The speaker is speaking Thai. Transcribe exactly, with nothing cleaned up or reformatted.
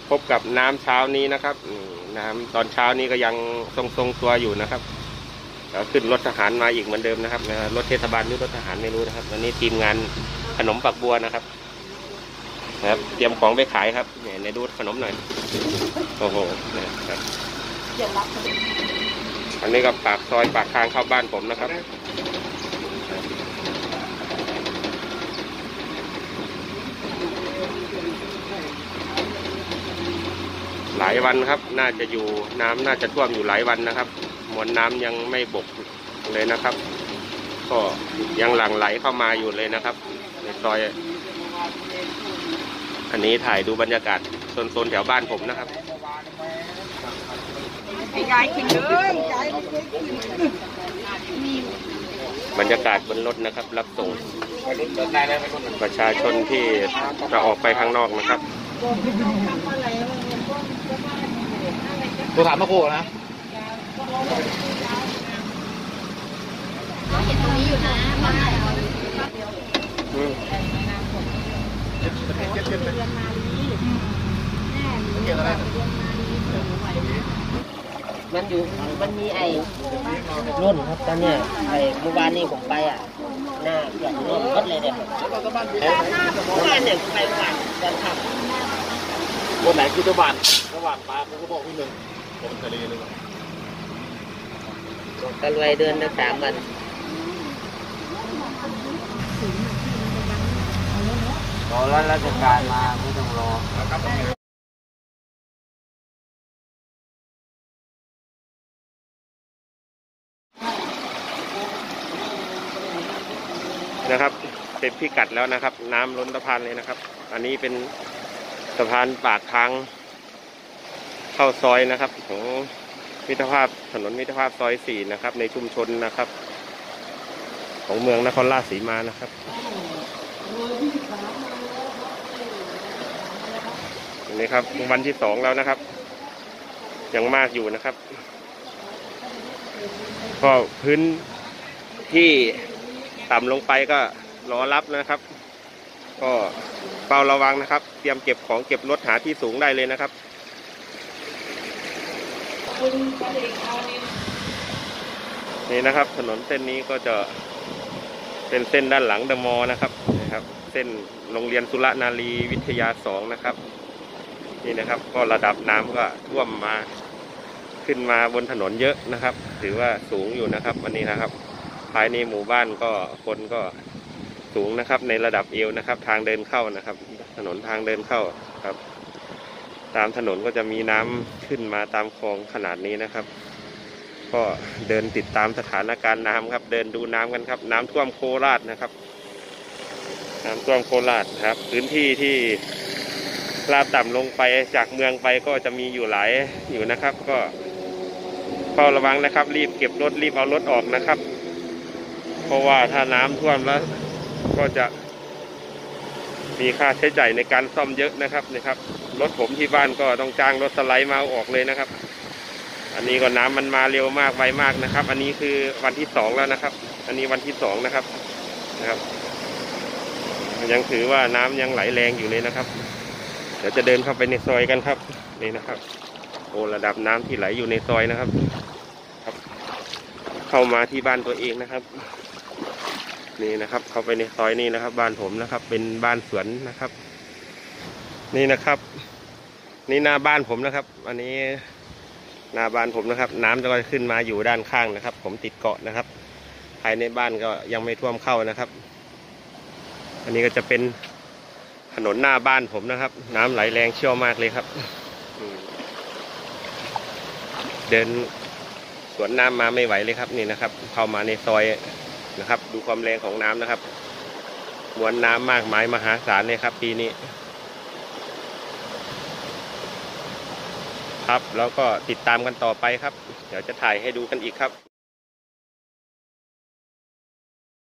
พบกับน้ำเช้านี้นะครับน้ำตอนเช้านี้ก็ยังทรงๆตัวอยู่นะครับแล้วขึ้นรถทหารมาอีกเหมือนเดิมนะครับรถเทศบาลหรือรถทหารไม่รู้นะครับวันนี้ทีมงานขนมปักบัวนะครับนะครับเตรียมของไปขายครับเนี่ยในดูขนมหน่อยโอ้โหนะครับอันนี้ก็ปากซอยปากทางเข้าบ้านผมนะครับหลายวันครับน่าจะอยู่น้ำน่าจะท่วมอยู่หลายวันนะครับมวลน้ำยังไม่บกเลยนะครับก็ยังหลั่งไหลเข้ามาอยู่เลยนะครับในซอยอันนี้ถ่ายดูบรรยากาศโซนๆแถวบ้านผมนะครับบรรยากาศบนรถนะครับรับส่งประชาชนที่จะออกไปข้างนอกนะครับตัวถามมาโคนะเห็นตรงนี้อยู่นะมามันอยู่มันมีไอ้รุ่นครับตอนเนี้ยไอ้เมื่อวานนี้ผมไปอ่ะหน้าเกือบรุ่นรถเลยเนี่ยเมื่อวานเนี่ยผมไปเมื่อวานตอนขับวันไหนคือตะวันตะวันปลาเขาก็บอกพี่หนึ่งผมทะเลเลยตะลุยเดินได้สามวันรอแล้วราชการมาไม่ต้องรอนะครับเป็นพิกัดแล้วนะครับน้ำล้นสะพานเลยนะครับอันนี้เป็นสะพานปากทางเข้าซอยนะครับของมิตรภาพถนนมิตรภาพซอยสี่นะครับในชุมชนนะครับของเมืองนครราชสีมานะครับนี่ครับวันที่สองแล้วนะครับยังมากอยู่นะครับก็พื้นที่ต่ำลงไปก็รอรับนะครับก็เฝ้าระวังนะครับเตรียมเก็บของเก็บรถหาที่สูงได้เลยนะครับนี่นะครับถนนเส้นนี้ก็จะเป็นเส้นด้านหลังเดอะมอลล์นะครับนะครับเส้นโรงเรียนสุรนารีวิทยาสองนะครับนี่นะครับก็ระดับน้ำก็ท่วมมาขึ้นมาบนถนนเยอะนะครับถือว่าสูงอยู่นะครับวันนี้นะครับภายในหมู่บ้านก็คนก็สูงนะครับในระดับเอวนะครับทางเดินเข้านะครับถนนทางเดินเข้าครับตามถนนก็จะมีน้ำขึ้นมาตามคลองขนาดนี้นะครับก็เดินติดตามสถานการณ์น้ำครับเดินดูน้ำกันครับน้ำท่วมโคราชนะครับน้ำท่วมโคราชครับพื้นที่ที่ลาดต่ำลงไปจากเมืองไปก็จะมีอยู่หลายอยู่นะครับก็เฝ้าระวังนะครับรีบเก็บรถรีบเอารถออกนะครับเพราะว่าถ้าน้ำท่วมแล้วก็จะมีค่าใช้จ่ายในการซ่อมเยอะนะครับนะครับรถผมที่บ้านก็ต้องจ้างรถสไลด์มาออกเลยนะครับอันนี้ก็น้ำมันมาเร็วมากไวมากนะครับอันนี้คือวันที่สองแล้วนะครับอันนี้วันที่สองนะครับนะครับยังถือว่าน้ำยังไหลแรงอยู่เลยนะครับเดี๋ยวจะเดินเข้าไปในซอยกันครับนี่นะครับโอ้ระดับน้ำที่ไหลอยู่ในซอยนะครับครับเข้ามาที่บ้านตัวเองนะครับนี่นะครับเข้าไปในซอยนี้นะครับบ้านผมนะครับเป็นบ้านสวนนะครับนี่นะครับนี่หน้าบ้านผมนะครับอันนี้หน้าบ้านผมนะครับน้ำจะขึ้นมาอยู่ด้านข้างนะครับผมติดเกาะนะครับภายในบ้านก็ยังไม่ท่วมเข้านะครับอันนี้ก็จะเป็นถนนหน้าบ้านผมนะครับน้ำไหลแรงเชี่ยวมากเลยครับเดินสวนน้ำมาไม่ไหวเลยครับนี่นะครับเข้ามาในซอยนะครับดูความแรงของน้ำนะครับมวลน้ำมากมายมหาศาลเลยครับปีนี้ครับแล้วก็ติดตามกันต่อไปครับเดี๋ยวจะถ่ายให้ดูกันอีกครับ